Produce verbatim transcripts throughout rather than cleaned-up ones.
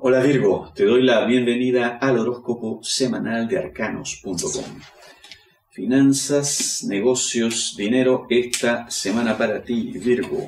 Hola Virgo, te doy la bienvenida al horóscopo semanal de arcanos punto com. Finanzas, negocios, dinero, esta semana para ti, Virgo.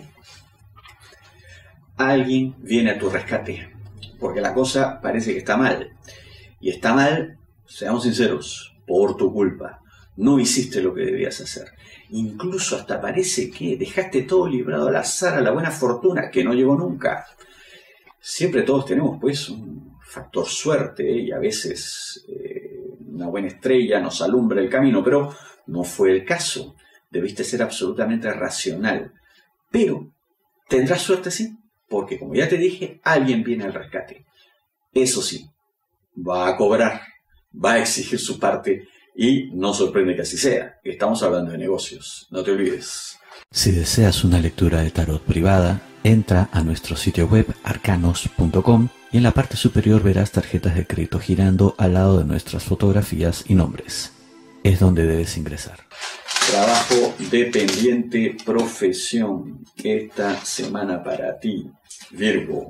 Alguien viene a tu rescate, porque la cosa parece que está mal. Y está mal, seamos sinceros, por tu culpa. No hiciste lo que debías hacer. Incluso hasta parece que dejaste todo librado al azar, a la buena fortuna, que no llegó nunca. Siempre todos tenemos, pues, un factor suerte, ¿eh? Y a veces eh, una buena estrella nos alumbra el camino, pero no fue el caso. Debiste ser absolutamente racional. Pero tendrás suerte, sí, porque como ya te dije, alguien viene al rescate. Eso sí, va a cobrar, va a exigir su parte y no sorprende que así sea. Estamos hablando de negocios, no te olvides. Si deseas una lectura de tarot privada, entra a nuestro sitio web arcanos punto com y en la parte superior verás tarjetas de crédito girando al lado de nuestras fotografías y nombres. Es donde debes ingresar. Trabajo dependiente, profesión, esta semana para ti, Virgo.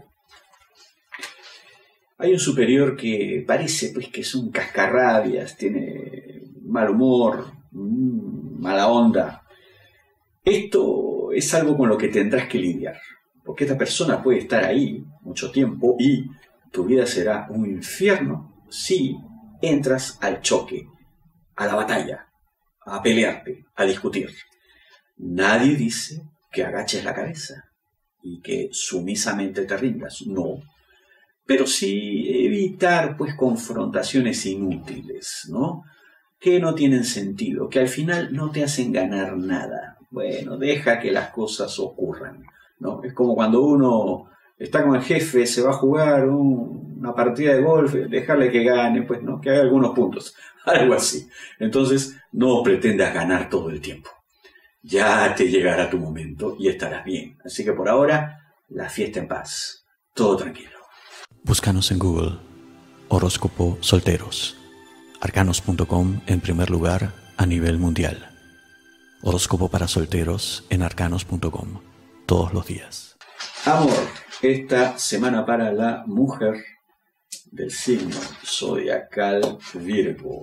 Hay un superior que parece pues que es un cascarrabias, tiene mal humor, mala onda. Esto es algo con lo que tendrás que lidiar, porque esta persona puede estar ahí mucho tiempo y tu vida será un infierno si entras al choque, a la batalla, a pelearte, a discutir. Nadie dice que agaches la cabeza y que sumisamente te rindas, no. Pero sí evitar pues confrontaciones inútiles, ¿no? Que no tienen sentido, que al final no te hacen ganar nada. Bueno, deja que las cosas ocurran, ¿no? Es como cuando uno está con el jefe, se va a jugar un, una partida de golf, dejarle que gane, pues, ¿no? Que haga algunos puntos, algo así. Entonces, no pretendas ganar todo el tiempo. Ya te llegará tu momento y estarás bien. Así que por ahora, la fiesta en paz. Todo tranquilo. Búscanos en Google, horóscopo solteros. arcanos punto com en primer lugar a nivel mundial. Horóscopo para solteros en arcanos punto com, todos los días. Amor, esta semana para la mujer del signo zodiacal Virgo.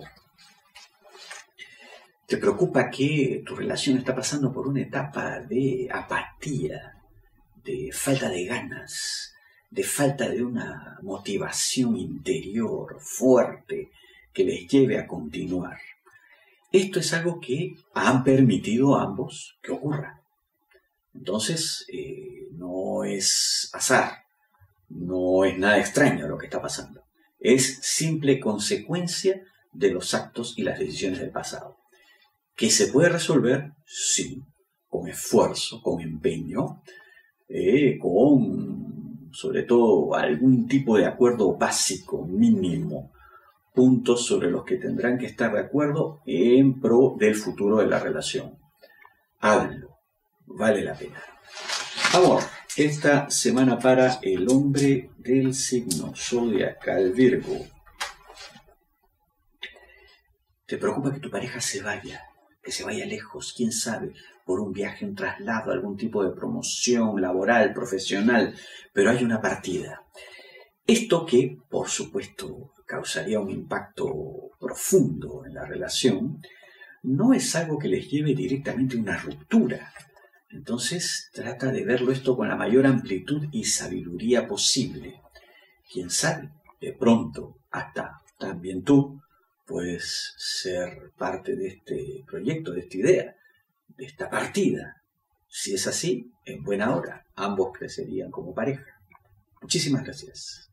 ¿Te preocupa que tu relación está pasando por una etapa de apatía, de falta de ganas, de falta de una motivación interior fuerte que les lleve a continuar? Esto es algo que han permitido ambos que ocurra. Entonces, eh, no es azar, no es nada extraño lo que está pasando. Es simple consecuencia de los actos y las decisiones del pasado. ¿Que se puede resolver? Sí, con esfuerzo, con empeño, eh, con, sobre todo, algún tipo de acuerdo básico, mínimo, puntos sobre los que tendrán que estar de acuerdo en pro del futuro de la relación. Háganlo, vale la pena. Amor, esta semana para el hombre del signo zodiacal Virgo. ¿Te preocupa que tu pareja se vaya, que se vaya lejos, quién sabe, por un viaje, un traslado, algún tipo de promoción laboral, profesional, pero hay una partida? Esto que, por supuesto, causaría un impacto profundo en la relación, no es algo que les lleve directamente a una ruptura. Entonces, trata de verlo esto con la mayor amplitud y sabiduría posible. Quién sabe, de pronto, hasta también tú puedes ser parte de este proyecto, de esta idea, de esta partida. Si es así, en buena hora, ambos crecerían como pareja. Muchísimas gracias.